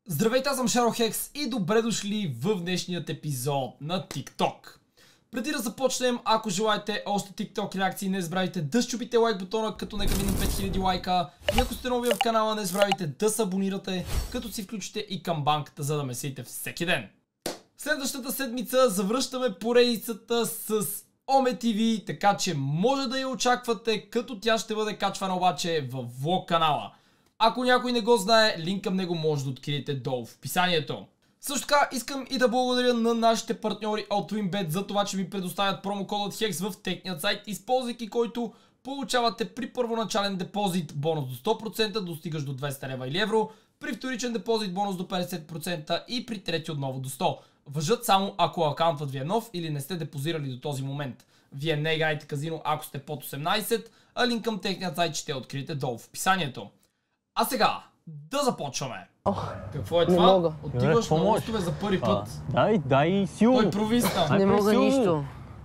Здравейте, аз съм Шаро-Хекс и добре дошли в днешният епизод на TikTok. Преди да започнем, ако желаете още TikTok реакции, не забравяйте да щупите лайк бутона, като нека минем 5000 лайка. И ако сте нови в канала, не забравяйте да се абонирате, като си включите и камбанката, за да ме следите всеки ден. Следващата седмица завръщаме поредицата с Оме TV, така че може да я очаквате, като тя ще бъде качвана обаче в влог канала. Ако някой не го знае, линк към него може да откриете долу в описанието. Също така искам и да благодаря на нашите партньори от WinBet за това, че ми предоставят промокодът HEX в техният сайт, използвайки който получавате при първоначален депозит бонус до 100%, достигаш до 200 лева или евро, при вторичен депозит бонус до 50% и при трети отново до 100. Въжат само ако акаунтът ви е нов или не сте депозирали до този момент. Вие не играете казино, ако сте под 18, а линк към техният сайт ще откриете долу в описанието. А сега, да започваме. Какво е това? Мога. Отиваш на лостове за първи път. Дай силно. Той провисна. Не мога нищо.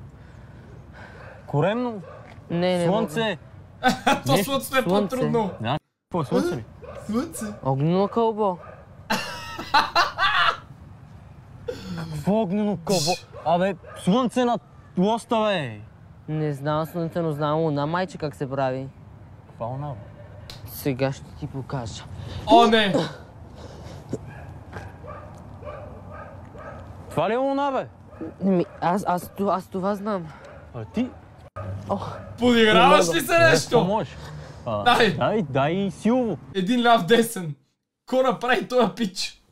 Коремно. Не Слънце. То слънцето е по-трудно. Да, какво е слънце ли? Слънце. Огнено кълбо. Какво огнено кълбо? Абе, слънце над лоста, бе. Не знам слънце, но знам луна, майче, как се прави. Каква луна, бе? Сега ще ти покажа. О, не! Това ли е луна, бе? Аз това знам. А ти? Подиграваш ли се нещо? Можеш. Дай силно. един ляв десен. Ко направи този пич?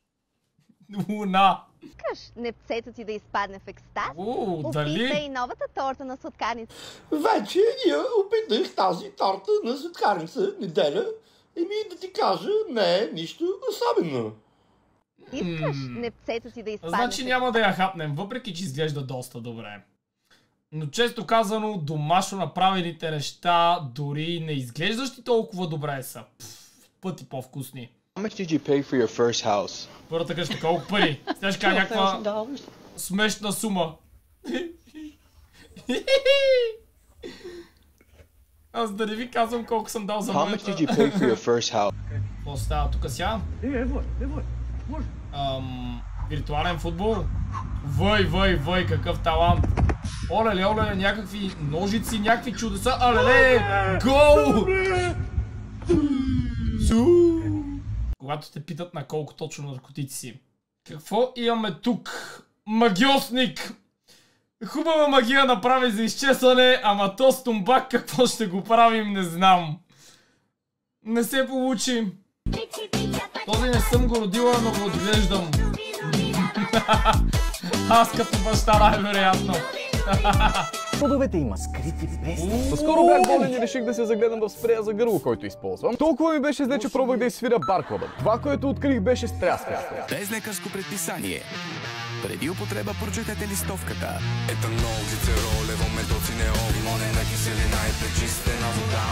Луна. Искаш непцето ти да изпадне в екстаз? Дали? Опитай новата торта на сладкарница. Вече я опитах тази торта на сладкарница неделя и да ти кажа, не е нищо особено. Искаш непцето ти да изпадне Значи няма да я хапнем, въпреки че изглежда доста добре. Но често казано, домашно направените неща, дори не изглеждащи толкова добре са. Пъти по-вкусни. How much did you pay for your first house? Първата къща колко пари? Сега ще кажа някаква смешна сума. Аз да не ви казвам колко съм дал за How much did you pay for your first house? Какво става тук сега? Виртуален футбол? Въй, какъв талант! Оле, някакви ножици, някакви чудеса, гол! Когато те питат на колко точно наркотици си. Какво имаме тук? Магиосник! Хубава магия направи за изчезване, ама то с тумбак какво ще го правим, не знам. Не се получи. Този не съм го родила, но го отглеждам. Аз като баща най-вероятно. Подовете има скрити песни. Скоро бях болен и реших да се загледам в спрея за гърло, който използвам. Толкова ми беше зле, че пробвах да изсвиря баркода. Това, което открих, беше стряскащо. Без лекарско предписание. Преди употреба прочетете листовката. Етанол, глицерол, левометоцинеол, лимонена киселина и пречистена вода.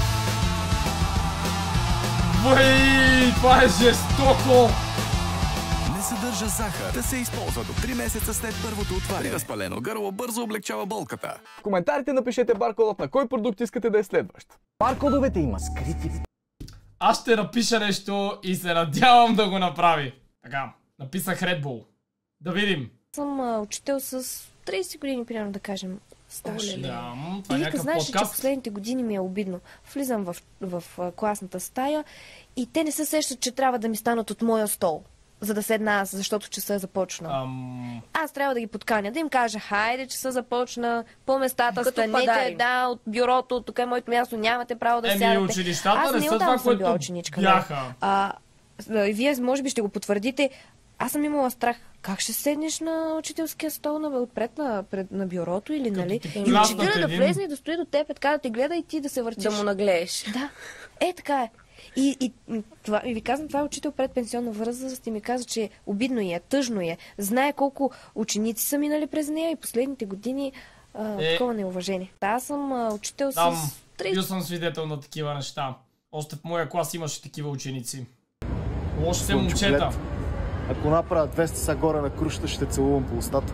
Това е жестоко! Не съдържа захар. Да се използва до 3 месеца след първото отваряне. При разпалено гърло бързо облегчава болката. В коментарите напишете баркодът на кой продукт искате да е следващ. Баркодовете има скрити. Аз ще напиша нещо и се надявам да го направи. Така, написах Red Bull. Да видим. Съм учител с 30 години, примерно да кажем. Стаж. Това е някакъв знаеш, подкаст. че последните години ми е обидно. Влизам в класната стая и те не се сещат, че трябва да ми станат от моя стол, за да седна аз, защото часа е започнал. Аз трябва да ги подканя, да им кажа, хайде, часа започна, по местата станете, от бюрото, тук е моето място, нямате право да сядате. Училищата не са това, което бяха. Вие може би ще го потвърдите. Аз съм имала страх. Как ще седнеш на учителския стол отпред на бюрото или нали? И учителя да влезне и да стои до теб, така да те гледа и ти да се въртиш. Да му наглееш. Да. Така е. И ви казвам, това е учител пред пенсионна възраст и ми каза, че обидно е, тъжно е. Знае колко ученици са минали през нея и последните години такова неуважение. Аз съм учител с 30... Бил съм свидетел на такива неща. Още в моя клас имаше такива ученици. Лоши се момчета. Ако направя 200 са горе на крушата, ще целувам по устата.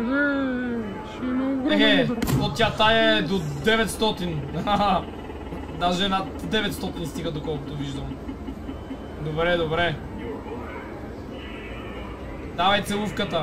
От тя тая е до 900. Даже над 900 стига, доколкото виждам. Добре, добре. Давай целувката.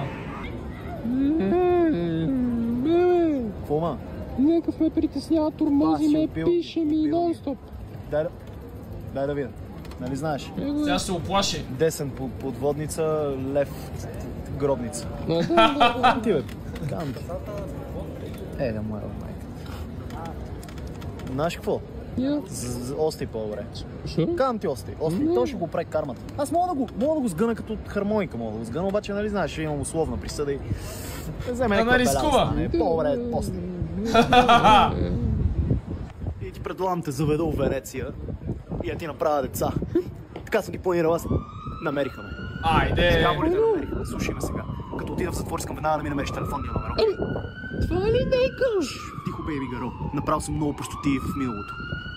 Какво ма? Някакъв ме притеснява, тормози ме, пише ми нон-стоп. Дай да видя. Нали знаеш? Сега ще се оплаши. Десен подводница, лев гробница. Ти бе, кам. Да моя майка. Знаеш какво? Ости по-добре. Кам ти ости. Той ще го прави кармата. Аз мога да го сгъна като хармоника, мога да го сгъна, обаче нали знаеш, ще имам условна присъда и... Вземе някаква рискува. По-добре ости. И ти предлагам те заведа в Венеция и я ти направя деца. Така съм ги планирал, аз намериха ме. Айде! Каморите намериха ме, слушай ме сега. Като отида в затвор, искам веднага да ми намериш телефонния номер. Това ли викаш? Тихо, бейби гаро. Направил съм много простоти в миналото.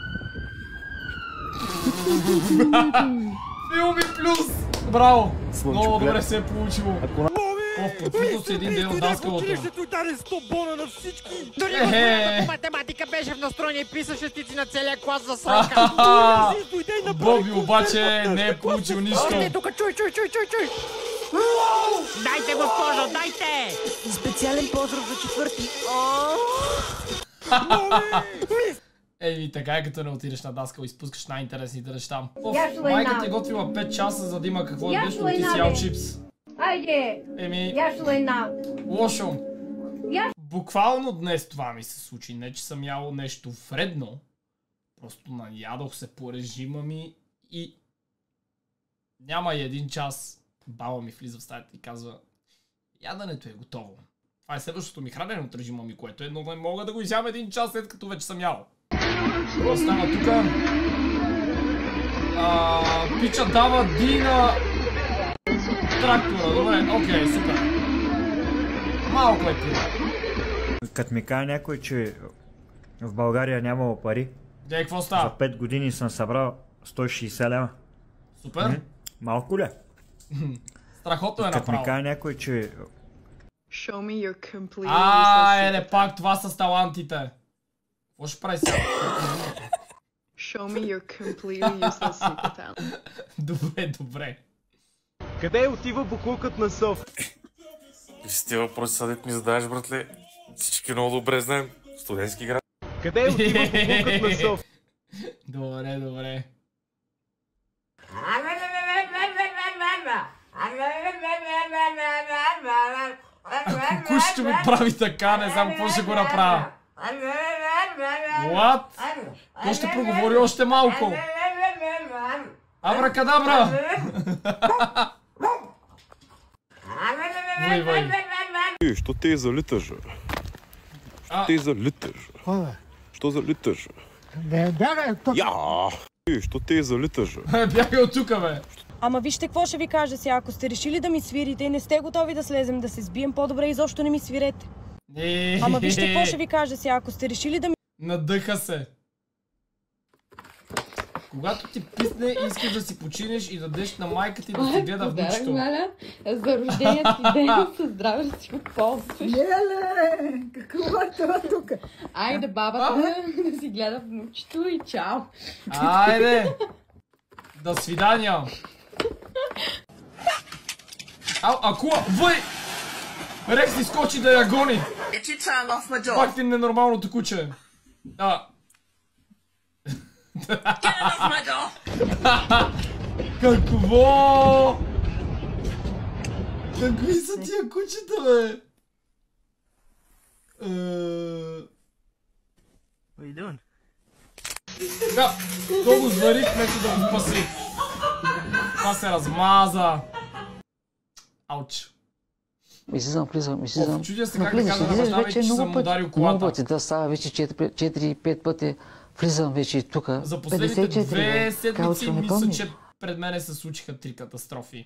Филми плюс! Браво! Слънчо, Много добре гледай. се е получило. Подпусна се един ден от даскалото. Той даде 100 бона на всички. Дори господината по математика беше в настроение и писа шестици на целия клас за срока. Боби обаче не е получил нищо. Още тук, чуй. Дайте, госпожо, дайте! Специален поздрав за четвърти. Ей, така е като не отидеш на даскал и спускаш най-интересните неща. Майка ти е готвила 5 часа, за да има какво да ядеш, но ти си ял чипс. Айде! Еми, лошо. Буквално днес това ми се случи. Не, че съм ял нещо вредно. Просто наядох се по режима ми и няма и 1 час. Баба ми влиза в стаята и казва: яденето е готово. Това е следващото ми хранене от режима ми, което е, но не мога да го изям 1 час след като вече съм ял. Какво става тука? Пича дава Дина трактора. Добре, окей, супер. Малко е пила. Като ми каже някой, че в България нямало пари, какво става? За 5 години съм събрал 160 лева. Супер. Малко ли? Страхотно е направо. Като ми каже някой, че... Show me your completely пак това с талантите. Какво ще прави сега? Show me your completely useless super talent. Добре. Къде отива буклукът на Соф? С тези въпроси съдет ми задаваш, братле. Всички много добре знаем. Студентски град. Къде отива буклукът на Соф? Добре. Куш ще ми прави така, не знам какво ще го направя. What? Той ще проговори още малко. Абракадабра! Вой. Що те залиташ? Що те залиташ? Що залиташ? Бягай от тук! Що те залиташ? Бягай от тук, бе! Ама вижте какво ще ви кажа сега, ако сте решили да ми свирите и не сте готови да слезем да се сбием, по-добре изобщо не ми свирете. Ама вижте какво ще ви кажа сега, ако сте решили да ми... Надъха се. Когато ти писне и искаш да си починеш и дадеш на майка ти да ти гледа внучето. За рождения ти ден със здраве да си го ползваш. Еле, какво е това тук? Айде бабата да си гледа внучето и чао. Айде! До свидания! Акула! Въй! Рекс изскочи да я гони! Пак ти ненормалното куче! Какво? Какви са тия кучета, бе? What are you doing? Да, то го зварих, нека да го спаси. Това се размаза. Ауч. Влизам. Чудя се как да кажа на баща ми, че съм ударил колата. Много пъти, да става вече 4-5 пъти. Влизам вече тук. За последните 2 седмици мисля, че пред мене се случиха 3 катастрофи.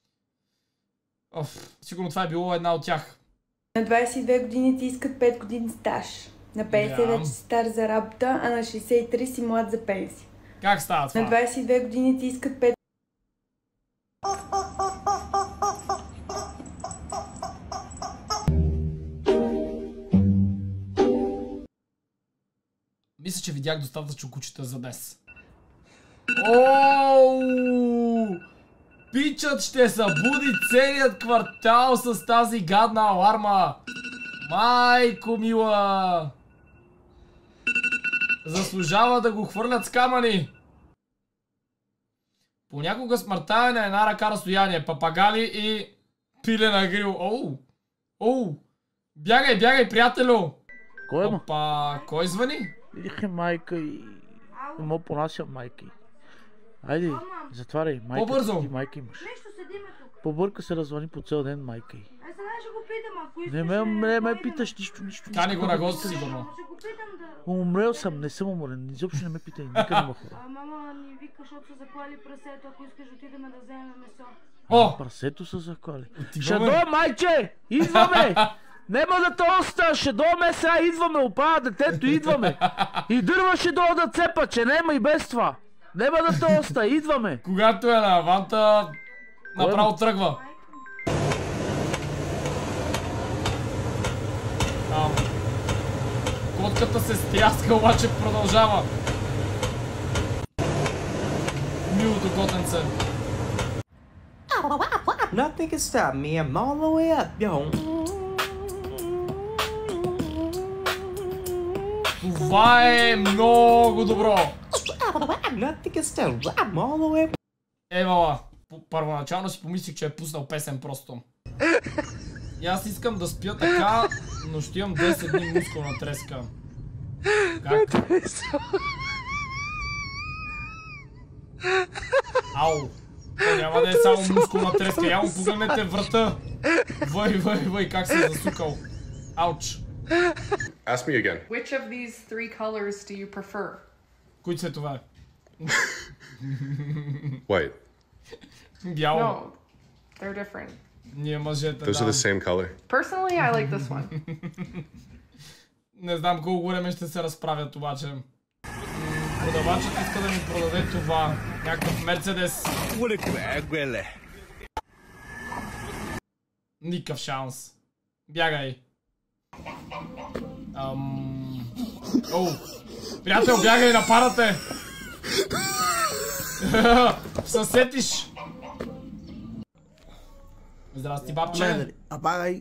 Сигурно това е било една от тях. На 22 години ти искат 5 години стаж. На 50 вече си стар за работа, а на 63 си млад за пенсия. Как става това? На 22 години ти искат 5... мисля, че видях достатъчно кучета за днес. Оу! Пичът ще събуди целият квартал с тази гадна аларма. Майко мила! Заслужава да го хвърлят с камъни. Понякога смъртта е на една ръка разстояние. Папагали и пиле на грил. Оу! Оу! Бягай, бягай, приятелю! Кой е, опа, кой звъни? Видиха майка и... Мо понася майка и... Айде, затваряй, майка. По-бързо! Ти майка имаш. Побърка се развъни по цял ден майка и... Не ме питаш нищо. Кани го на гост, сигурно. Умрел съм, не съм уморен. Изобщо не ме питай, никъде има хора. Мама ни вика, защото са заклали прасето, ако искаш отидем да вземем месо. О! Прасето са заклали. Ще дойде, майче! Идваме! Нема да те оста, ще дойме сега, идваме, опа, детето, идваме. И дърва ще дойде да цепа, че нема и без това. Нема да те оста, идваме. Когато е на аванта, направо тръгва. Котката се стряска, обаче продължава. Милото котенце. Nothing can stop me, I'm all the way up, yo. Това е много добро. Nothing can stop, I'm all the way. Евала, първоначално си помислих, че е пуснал песен просто. И аз искам да спя така, но ще имам 10 дни мускулна треска. Как? Ау! То няма да е само мускулна треска, я му погледнете врата. Въй, как се е засукал. Ауч. Ask me again. Which of these three colors do you prefer? Кои цветове? White. Бяло. No, they're different. Ние мъжете, Those are the same color. Personally, I like this one. Не знам колко време ще се разправят обаче. Продавачът иска да ми продаде това. Някакъв Мерцедес. Никакъв шанс. Бягай. Оу. Приятел, бягай, нападате! Съсетиш! Здрасти, бабче. Apaga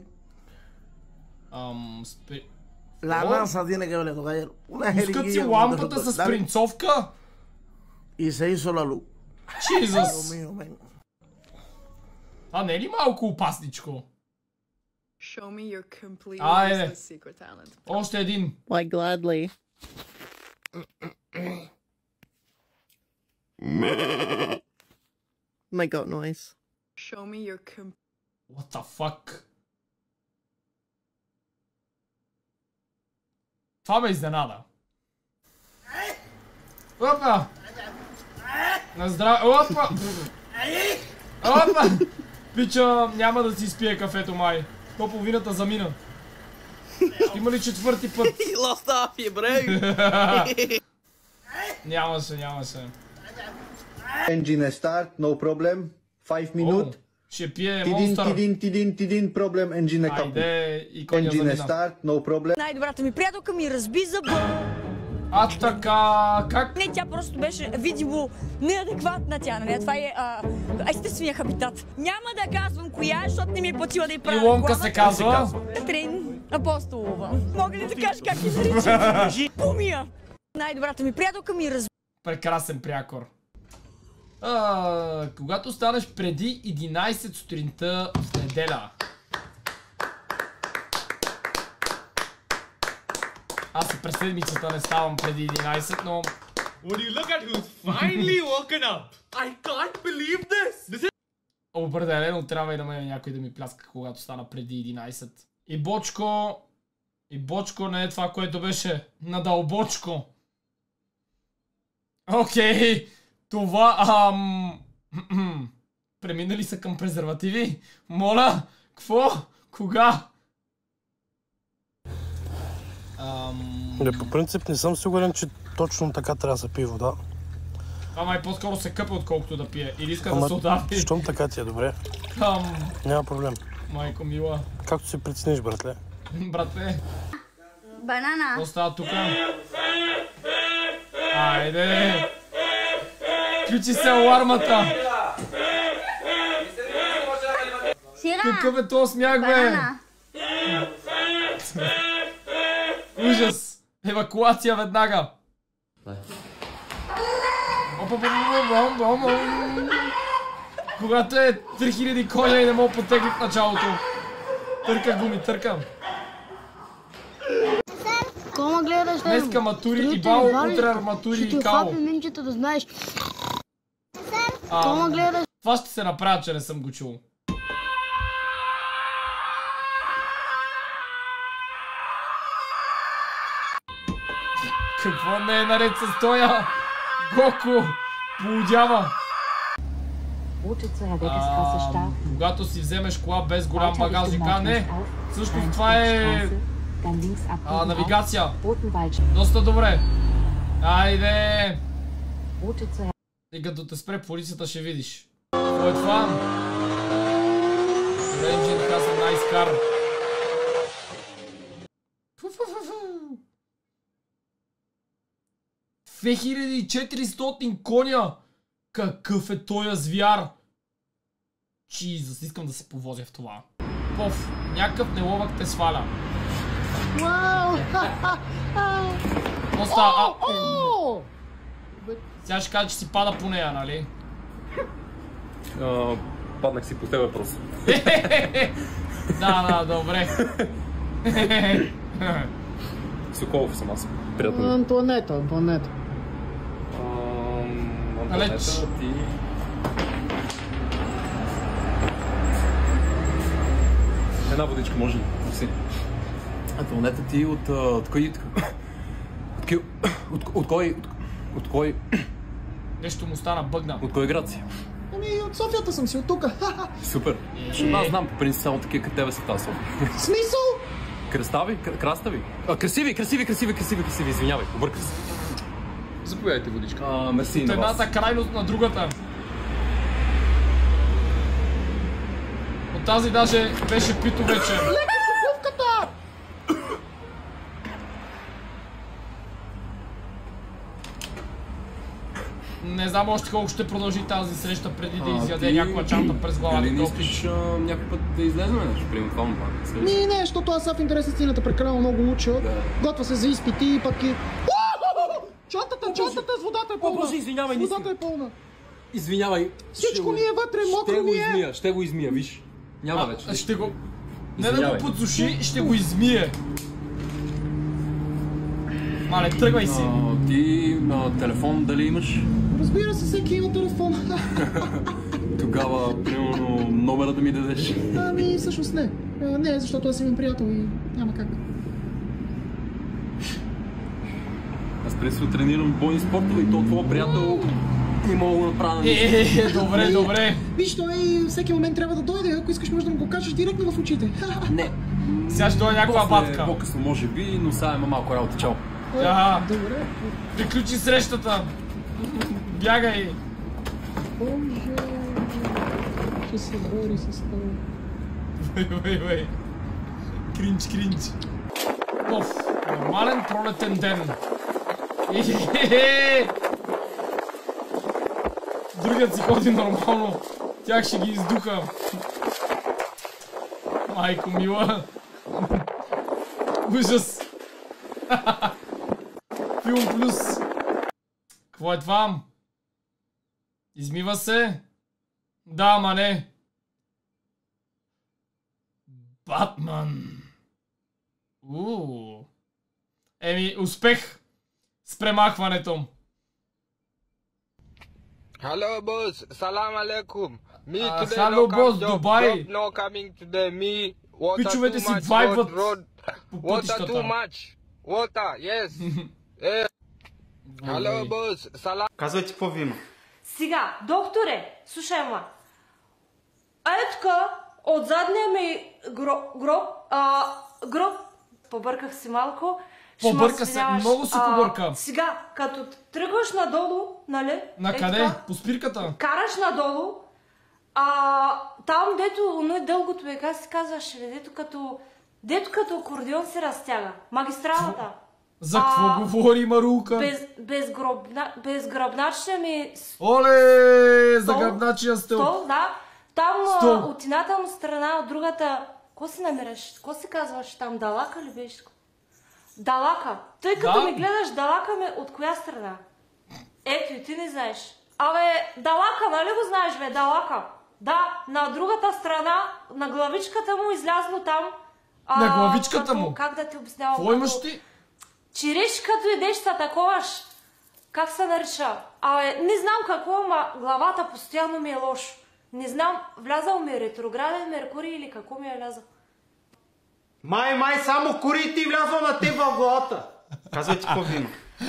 спри... La NASA tiene que verle, caballero. Una Пускат си лампата с принцовка? И се hizo la luz. Jesus! Това не е ли малко опасничко? Show me your completely Айде. useless secret talent. Още един. Why gladly? My goat noise. Show me your What the fuck? Това ме изненада. Опа! На здраве... Опа! Опа! Пича, няма да си спие кафето май. То половината замина. Има ли четвърти път? Lost off you, bro. Нямаше. Engine start, no problem. 5 minutes. Ще пие монстър. Тидин, проблем, engine kaput. Айде, и коня замина. Engine start, no problem. Най-добрата ми приятелка ми разби зъба. А така, как? Не, тя просто беше видимо неадекватна тя, нали? Това е естествения хабитат. Няма да казвам коя е, защото не ми е платила да й правя реклама. Илонка се казва? Катрин Апостолова. Мога ли да кажа как я нарича? Помия! Най-добрата ми приятелка ми разби. Прекрасен прякор. Когато станеш преди 11 сутринта в неделя. Аз и през седмицата не ставам преди 11, но... Would you look at who's finally woken up? I can't believe this! Определено трябва и да ме някой да ми пляска, когато стана преди 11. И Бочко не е това, което беше надълбочко. Окей, това... Преминали са към презервативи? Моля, какво? Кога? По принцип не съм сигурен, че точно така трябва да се пие вода. Май по-скоро се къпе, отколкото да пие. Или иска да се отдави. Щом така ти е добре. Няма проблем. Майко мила. Както си прецениш, братле. Братле. Банана. Какво става тука? Айде! Включи се алармата! Какъв е този смях, бе? Ужас! Евакуация веднага! Когато е 3000 коня и не мога потегли в началото. Търках гуми, търкам. Кома гледаш там? Днеска матури и бал, утре арматури и као. Ще ти минчета да знаеш. Кома гледаш? Това ще се направя, че не съм го чул. Какво не е наред с тоя? Гоко полудява. Когато си вземеш кола без голям багажник, не. Всъщност това е навигация. Доста добре. Айде. И като те спре полицията ще видиш. Какво е това? Рейнджин каза nice car. 2400 коня! Какъв е тоя звяр? Чизъс, искам да се повозя в това. Поф, някакъв неловък те сваля. Вау! Какво става? Сега ще кажа, че си пада по нея, нали? Паднах си по тебе просто. Да, добре. Соколов съм аз. Приятно. Антуанета. Далеч. Една водичка може ли? Антуанета ти от кой? Нещо му стана бъгна. От кой град си? Ами от Софията съм си, от тука. Супер. Аз знам по принцип само такива като тебе са в тази София. Смисъл? Крастави? Красиви, извинявай, обърках се. Заповядайте водичка. Мерси на вас. От едната крайност на другата. От тази даже беше пито вече. Лека съпъвката! Не знам още колко ще продължи тази среща преди да изяде някаква чанта през глава. Дали не искаш някой път да излезем нещо? Примерно това му пак. Не, защото аз в интерес на сцената прекалено много уча. Готва се за изпити и пък и... Чантата с водата е пълна. Боже, извинявай, водата е пълна. Извинявай. Всичко ми е вътре, мокро ми е. Ще го измия, виж. Няма вече. Ще го... Не да го подсуши, ще го измие. Мале, тръгвай си. Ти телефон дали имаш? Разбира се, всеки има телефон. Тогава, примерно, номера да ми дадеш. Ами, всъщност не. Не, защото аз имам приятел и няма как. Аз преди тренирам бойни спортове и то твой приятел не мога да направя на Добре. Виж, той всеки момент трябва да дойде. Ако искаш, може да му го кажеш директно в очите. Не. Сега ще дойде някаква батка. По-късно може би, но сега има малко работа. Чао. Добре. Приключи срещата. Бягай. Боже. Ще се бори с това. Вай. Кринч. Оф, нормален пролетен ден. Другият си ходи нормално. Тях ще ги издуха. Майко мила. Ужас. Филм плюс. Какво е това? Измива се? Да, ама не. Батман. Еми, успех с премахването. Hello boss, salam alaikum. Me today hello no boss, job, Dubai. job no coming today. Me water Пичовете too си much, вайбват road. по Water пътищата. too much. Water, yes. Hello boss, salam. Казвайте какво ви има. Сега, докторе, слушай ма. Ето от задния ми гроб, побърках се малко. Побърка се, много се побърка. Сега, като тръгваш надолу, нали? На къде? По спирката? Караш надолу, там дето, но е дългото е, как се казваше, дето като акордеон се разтяга. Магистралата. За какво говори Марулка? Безгръбначния ми... Оле! За гръбначия стълб. Стол, да. Там от едната му страна, от другата... Ко си намираш? Ко си казваш там? Далака ли беше? Далака. Тъй като ми гледаш, далака ме от коя страна? Ето и ти не знаеш. Абе, далака, нали го знаеш, бе? Далака. Да, на другата страна, на главичката му излязло там. На главичката му? Как да ти обяснявам? Какво имаш ти? Чириш, като идеш са таковаш. Как се нарича? Абе, не знам какво, ама главата постоянно ми е лошо. Не знам, влязал ми е ретрограден Меркурий или какво ми е влязал. Май, само кори ти влязла на теб в главата. Казвай ти какво вино.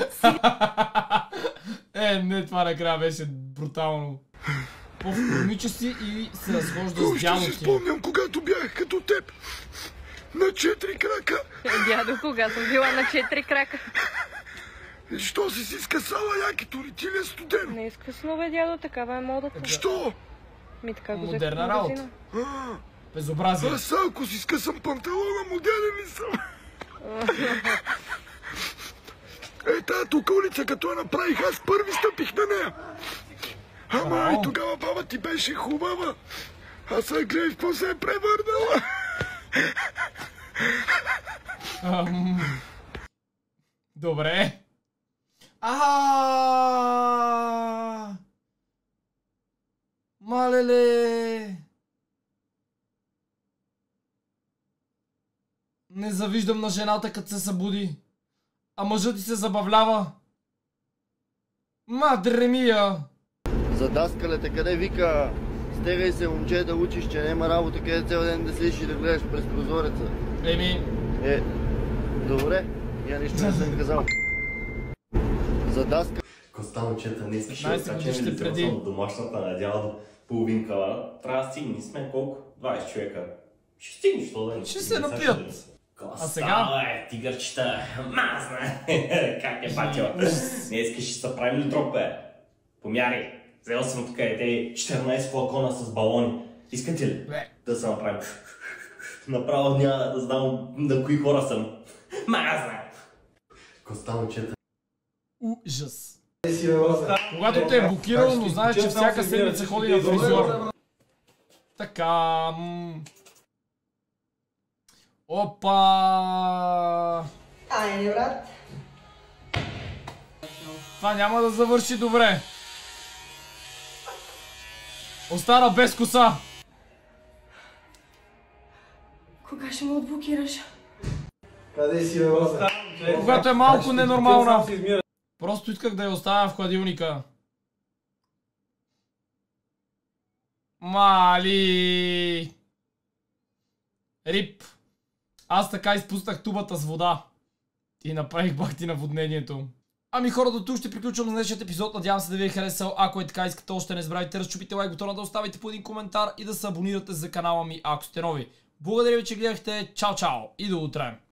Не, това накрая беше брутално. Повторнича си и се разхожда с дядо ти. Още си спомням, когато бях като теб. На 4 крака. Дядо, кога съм била на 4 крака? Що си скъсала якито ли? Ти ли е студено? Не е скъсно, бе, дядо, такава е модата. Що? Ми така го модерна работа. Безобразие. Аз ако си скъсам панталона, модерен ли съм? Тая тук улица, като я направих, аз първи стъпих на нея. Ама и тогава баба ти беше хубава. Аз се гледаш, какво се е превърнала. Добре. Малеле. Не завиждам на жената, като се събуди. А мъжът ти се забавлява. Мадре мия. За даскалете, къде вика: стегай се, момче, да учиш, че няма работа, къде цял ден да седиш и да гледаш през прозореца. Добре, я нищо не съм казал. За даска. Коста, момчета, не искаш да скачем ли телефон от домашната на дядо половин кала. Трябва да стигни, сме колко? 20 човека. Ще стигнеш, що да не. Ще се напият. А сега? Тигърчета, мазна. Как е патила? Не искаш да се правим ли дроп, бе? Помяри. Взел съм тук 14 флакона с балони. Искате ли да се направим? Направо няма да знам на кои хора съм. Мазна. Коста, момчета. Ужас. Когато те е блокирал, но знаеш, че всяка седмица ходи на фризьор. Така. Опа! Айде, брат. Това няма да завърши добре. Остана без коса. Кога ще ме отблокираш? Къде си, бе, Роза? Когато е малко ненормална. Просто исках да я оставя в хладилника. Мали! Рип! Аз така изпуснах тубата с вода. И направих бахти наводнението. Ами хора, до тук ще приключвам с днешният епизод. Надявам се да ви е харесал. Ако е така, искате още, не забравяйте да разчупите лайк бутона, да оставите по един коментар и да се абонирате за канала ми, ако сте нови. Благодаря ви, че гледахте. Чао, чао и до утре!